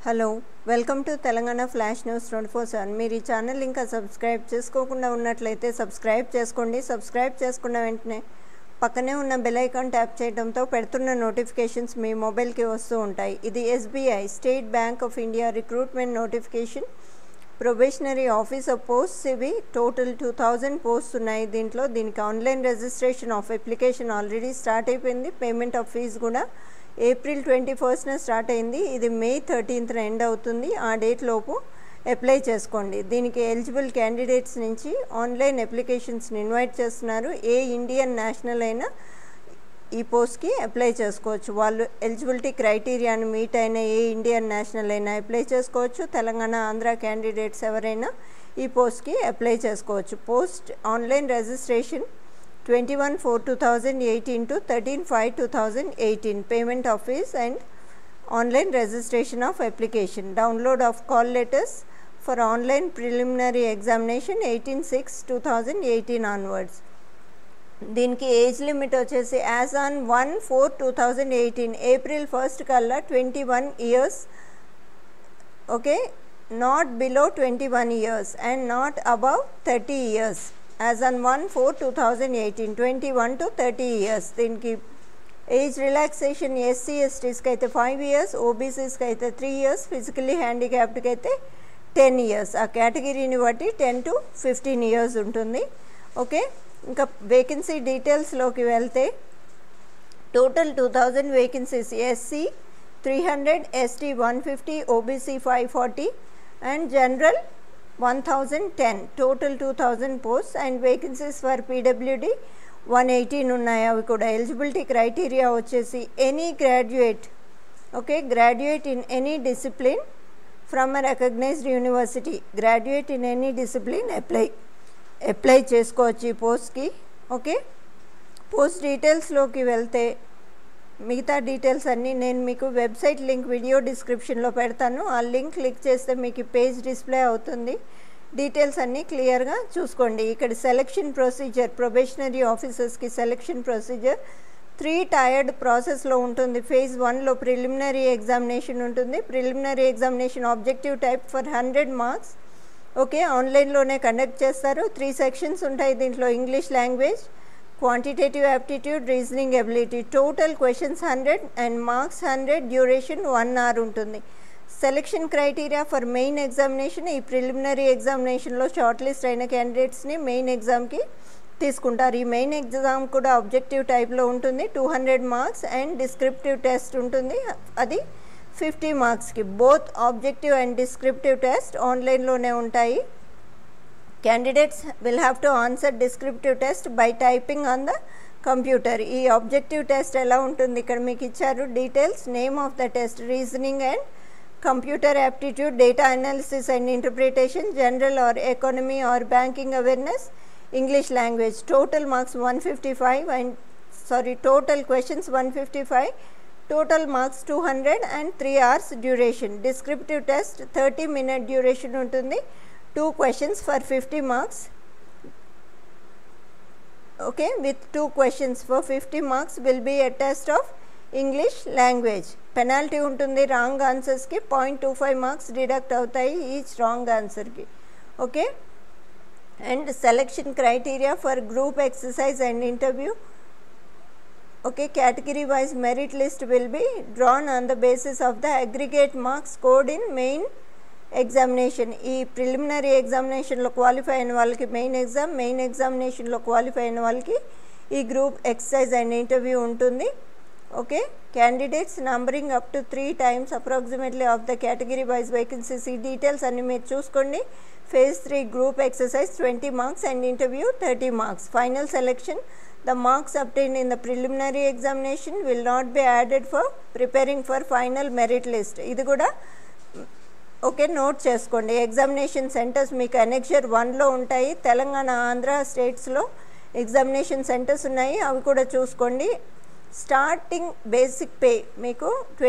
Hello welcome to Telangana flash news 24/7 మీరు ఈ channel ఇంకా సబ్స్క్రైబ్ చేసుకోకుండా ఉన్నట్లయితే సబ్స్క్రైబ్ చేసుకోండి. సబ్స్క్రైబ్ చేసుకున్న వెంటనే పక్కనే ఉన్న బెల్ ఐకాన్ ట్యాప్ చేయడంతో పెడుతున్న నోటిఫికేషన్స్ మీ మొబైల్కి వస్తూ ఉంటాయి. ఇది SBI State Bank of India recruitment notification. Probationary officer posts ఇవి టోటల్ 2000 పోస్ట్స్ ఉన్నాయి. దీనికి online registration of application already start అయిపోయింది. పేమెంట్ ఆఫ్ ఫీజు కూడా ఏప్రిల్ 21న స్టార్ట్ అయింది. ఇది మే 13న ఎండ్ అవుతుంది. ఆ డేట్ లోపు అప్లై చేసుకోండి. దీనికి ఎలిజిబుల్ క్యాండిడేట్స్ నుంచి ఆన్లైన్ అప్లికేషన్స్ని ఇన్వైట్ చేస్తున్నారు. ఏ ఇండియన్ నేషనల్ అయినా ఈ పోస్ట్కి అప్లై చేసుకోవచ్చు. వాళ్ళు ఎలిజిబిలిటీ క్రైటీరియాను మీట్ అయిన ఏ ఇండియన్ నేషనల్ అయినా అప్లై చేసుకోవచ్చు. తెలంగాణ ఆంధ్ర క్యాండిడేట్స్ ఎవరైనా ఈ పోస్ట్కి అప్లై చేసుకోవచ్చు. Post online registration 21/4/2018 to 13/5/2018. Payment of fees and online registration of application. Download of call letters for online preliminary examination 18/6/2018 onwards. దీనికి ఏజ్ లిమిట్ వచ్చేసి యాజ్ ఆన్ 1/4/2018 ఏప్రిల్ 1 కల్లా 21 years. Okay, not below 21 years and not above 30 years. As on 1/4/2018 21 to 30 years. దీనికి age relaxation SC ఎస్టీస్కి అయితే 5 years, ఓబీసీస్కి అయితే 3 years, physically హ్యాండిక్యాప్డ్కి అయితే 10 years. ఆ కేటగిరీని బట్టి 10 to 15 years ఉంటుంది. ఓకే, ఇంకా వేకెన్సీ డీటెయిల్స్లోకి వెళ్తే total 2000 vacancies. SC 300, ST 150, OBC 540 and general 1010. Total 2000 posts and vacancies for PWD 118 ఉన్నాయి. అవి కూడా ఎలిజిబిలిటీ క్రైటీరియా వచ్చేసి any graduate, okay, graduate in any discipline from a recognised university. Graduate in any discipline apply చేసుకోవచ్చు ఈ పోస్ట్కి. Okay, post డీటెయిల్స్లోకి వెళ్తే మిగతా డీటెయిల్స్ అన్నీ నేను మీకు వెబ్సైట్ లింక్ వీడియో డిస్క్రిప్షన్లో పెడతాను. ఆ లింక్ క్లిక్ చేస్తే మీకు పేజ్ డిస్ప్లే అవుతుంది. డీటెయిల్స్ అన్నీ క్లియర్గా చూసుకోండి. ఇక్కడ సెలెక్షన్ ప్రొసీజర్, ప్రొబేషనరీ ఆఫీసర్స్కి సెలెక్షన్ ప్రొసీజర్ 3 టైర్డ్ ప్రాసెస్లో ఉంటుంది. ఫేజ్ 1లో ప్రిలిమినరీ ఎగ్జామినేషన్ ఉంటుంది. Preliminary examination objective type for 100 marks. Okay, ఆన్లైన్లోనే కండక్ట్ చేస్తారు. 3 సెక్షన్స్ ఉంటాయి దీంట్లో. English language, quantitative aptitude, reasoning ability. Total questions 100 and marks 100. Duration 1 hour ఉంటుంది. Selection criteria for main examination. ఈ ప్రిలిమినరీ ఎగ్జామినేషన్లో షార్ట్ లిస్ట్ అయిన క్యాండిడేట్స్ని మెయిన్ ఎగ్జామ్కి తీసుకుంటారు. ఈ మెయిన్ ఎగ్జామ్ కూడా ఆబ్జెక్టివ్ టైప్లో ఉంటుంది. 200 marks అండ్ డిస్క్రిప్టివ్ టెస్ట్ ఉంటుంది. అది 50 marksకి. Both objective and descriptive test ఆన్లైన్లోనే ఉంటాయి. Candidates will have to answer descriptive test by typing on the computer. ఈ ఆబ్జెక్టివ్ టెస్ట్ ఎలా ఉంటుంది ఇక్కడ మీకు ఇచ్చారు details. Name of the test, reasoning and computer aptitude, data analysis and interpretation, general or economy or banking awareness, English language. Total marks 155 and total questions 155, total marks 200 and 3 hours duration. Descriptive test 30-minute duration ఉంటుంది. 2 questions for 50 marks. Okay, with 2 questions for 50 marks will be a test of English language. Penalty ఉంటుంది. Wrong ఆన్సర్స్కి 0.25 marks deduct అవుతాయి each wrong ఆన్సర్కి. Okay, and selection criteria for group exercise and interview. Okay, category wise merit list will be drawn on the basis of the aggregate marks scored in main examination. ఈ preliminary ఎగ్జామినేషన్లో qualify అయిన వాళ్ళకి main exam, main ఎగ్జామినేషన్లో qualify అయిన వాళ్ళకి ఈ group exercise and interview ఉంటుంది. Okay, candidates numbering up to 3 times approximately of the category wise vacancies. ఈ డీటెయిల్స్ అన్ని మీరు చూసుకోండి. Phase 3 group exercise 20 marks and interview 30 marks. Final selection. The marks obtained in the preliminary examination will not be added for preparing for final merit list. ఇది కూడా okay, note చేసుకోండి. Examination centres మీకు annexure 1లో ఉంటాయి. తెలంగాణ ఆంధ్ర స్టేట్స్లో examination centres ఉన్నాయి, అవి కూడా చూసుకోండి. స్టార్టింగ్ బేసిక్ పే మీకు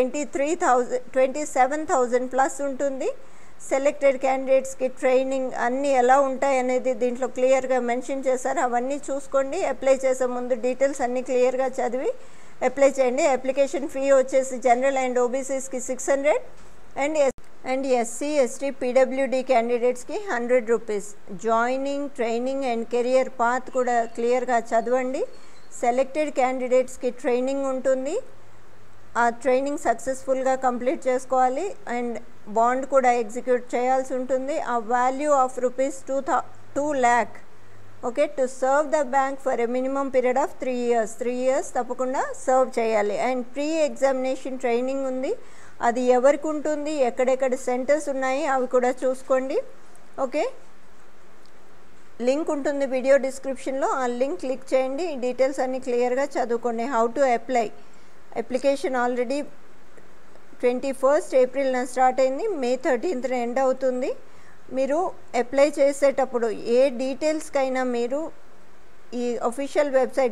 27,000 ప్లస్ ఉంటుంది. సెలెక్టెడ్ క్యాండిడేట్స్కి ట్రైనింగ్ అన్నీ ఎలా ఉంటాయి అనేది దీంట్లో క్లియర్గా మెన్షన్ చేశారు. అవన్నీ చూసుకోండి. అప్లై చేసే ముందు డీటెయిల్స్ అన్నీ క్లియర్గా చదివి అప్లై చేయండి. అప్లికేషన్ ఫీ వచ్చేసి జనరల్ అండ్ ఓబీసీస్కి 600 and and SC ST PWD క్యాండిడేట్స్కి 100 rupees. Joining, training and career path కూడా క్లియర్గా చదవండి. సెలెక్టెడ్ క్యాండిడేట్స్కి ట్రైనింగ్ ఉంటుంది, ఆ ట్రైనింగ్ సక్సెస్ఫుల్గా కంప్లీట్ చేసుకోవాలి అండ్ బాండ్ కూడా ఎగ్జిక్యూట్ చేయాల్సి ఉంటుంది. ఆ value of rupees 2 lakh okay to serve the bank for a minimum period of 3 years. 3 years తప్పకుండా సర్వ్ చేయాలి. అండ్ ప్రీ ఎగ్జామినేషన్ ట్రైనింగ్ ఉంది, అది ఎవరికి ఉంటుంది, ఎక్కడెక్కడ సెంటర్స్ ఉన్నాయి అవి కూడా చూసుకోండి. ఓకే, లింక్ ఉంటుంది వీడియో డిస్క్రిప్షన్లో, ఆ లింక్ క్లిక్ చేయండి. ఈ డీటెయిల్స్ అన్నీ క్లియర్గా చదువుకోండి. How to apply application already 21st April start అయింది, May 13th ఎండ్ అవుతుంది. మీరు అప్లై చేసేటప్పుడు ఏ డీటెయిల్స్కైనా మీరు ఈ official website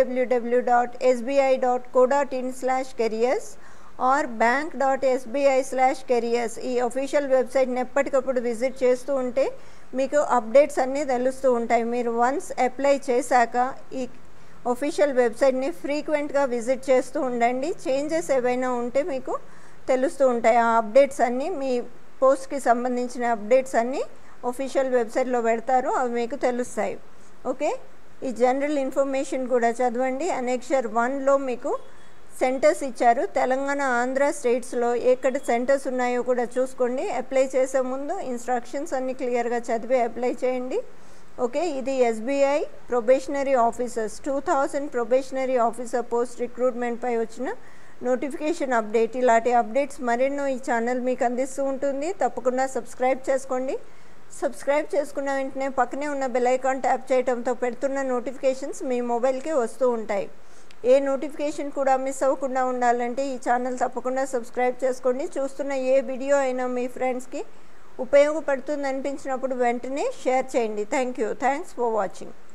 www.sbi.co.in/careers are bank.sbi/careers ఈ అఫీషియల్ వెబ్సైట్ని ఎప్పటికప్పుడు విజిట్ చేస్తూ ఉంటే మీకు అప్డేట్స్ అన్నీ తెలుస్తూ ఉంటాయి. మీరు వన్స్ అప్లై చేశాక ఈ అఫీషియల్ వెబ్సైట్ని ఫ్రీక్వెంట్గా విజిట్ చేస్తూ ఉండండి. చేంజెస్ ఏవైనా ఉంటే మీకు తెలుస్తూ ఉంటాయి. ఆ అప్డేట్స్ అన్నీ మీ పోస్ట్కి సంబంధించిన అప్డేట్స్ అన్నీ అఫీషియల్ వెబ్సైట్లో పెడతారు, అవి మీకు తెలుస్తాయి. ఓకే, ఈ జనరల్ ఇన్ఫర్మేషన్ కూడా చదవండి. అనెక్షర్ 1లో మీకు సెంటర్స్ ఇచ్చారు. తెలంగాణ, ఆంధ్ర స్టేట్స్లో ఎక్కడ సెంటర్స్ ఉన్నాయో కూడా చూసుకోండి. అప్లై చేసే ముందు ఇన్స్ట్రక్షన్స్ అన్నీ క్లియర్గా చదివి అప్లై చేయండి. ఓకే, ఇది SBI probationary officers 2000 probationary officer post రిక్రూట్మెంట్పై వచ్చిన నోటిఫికేషన్ అప్డేట్. ఇలాంటి అప్డేట్స్ మరెన్నో ఈ ఛానల్ మీకు అందిస్తూ ఉంటుంది. తప్పకుండా సబ్స్క్రైబ్ చేసుకోండి. సబ్స్క్రైబ్ చేసుకున్న వెంటనే పక్కనే ఉన్న బెల్ ఐకాన్ ట్యాప్ చేయడంతో పెడుతున్న నోటిఫికేషన్స్ మీ మొబైల్కి వస్తూ ఉంటాయి. ఏ నోటిఫికేషన్ కూడా మిస్ అవ్వకుండా ఉండాలంటే ఈ ఛానల్ తప్పకుండా సబ్స్క్రైబ్ చేసుకోండి. చూస్తున్న ఏ వీడియో అయినా మీ ఫ్రెండ్స్కి ఉపయోగపడుతుంది అనిపించినప్పుడు వెంటనే షేర్ చేయండి. Thanks for watching.